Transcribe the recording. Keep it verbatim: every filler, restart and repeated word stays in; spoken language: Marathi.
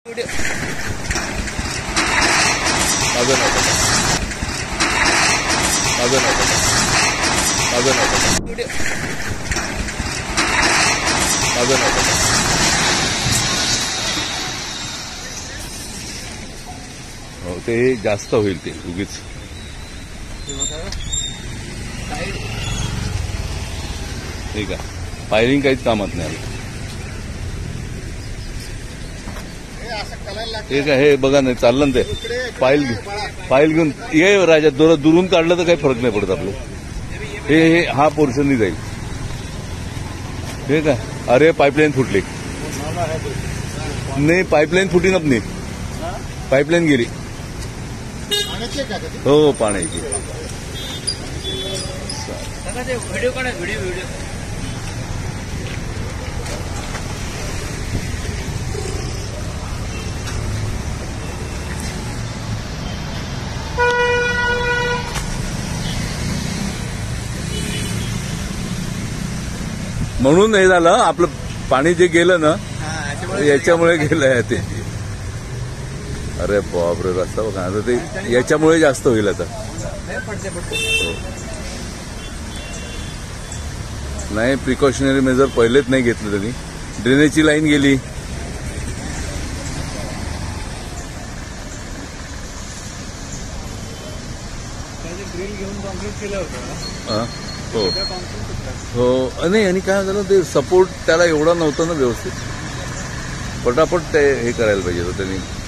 माझं नाव माझं नाव माझं नाव माझं नाव हो ते जास्त होईल ते उगीच ठीक आहे. फायरिंग काहीच कामात नाही आलं. ठीक आहे. हे बघा नाही चाललं ना ते फाईल फाईल घेऊन ये राजा दोरा दुरून काढलं तर काही फरक नाही पडत आपलं. हे हे हा पोर्शननी जाईल. ठीक आहे. अरे पाईपलाईन फुटली नाही, पाईपलाईन फुटी नाही, पाईपलाईन गेली. हो पाण्याची. व्हिडिओ काढा व्हिडिओ व्हिडिओ म्हणून हे झालं आपलं पाणी जे गेलं ना याच्यामुळे गेलंय ते. अरे बापरे रस्ता बघा आता ते याच्यामुळे जास्त होईल आता. नाही प्रिकॉशनरी मेजर पहिलेच नाही घेतलं त्यांनी. ड्रेनेजची लाईन गेली. हो हो नाही आणि काय झालं ते सपोर्ट त्याला एवढा नव्हता ना व्यवस्थित. पटापट ते हे करायला पाहिजे होतं त्यांनी.